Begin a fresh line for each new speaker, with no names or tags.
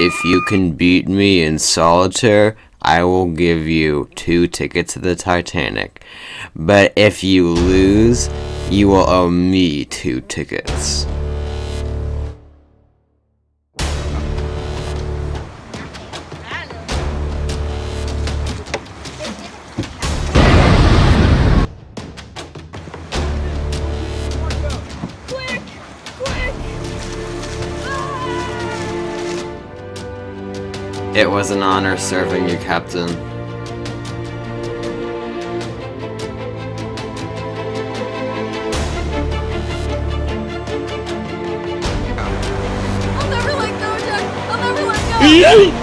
If you can beat me in solitaire, I will give you 2 tickets to the Titanic. But if you lose, you will owe me 2 tickets. It was an honor serving you, Captain.
I'll never let go, Jack! I'll never let go!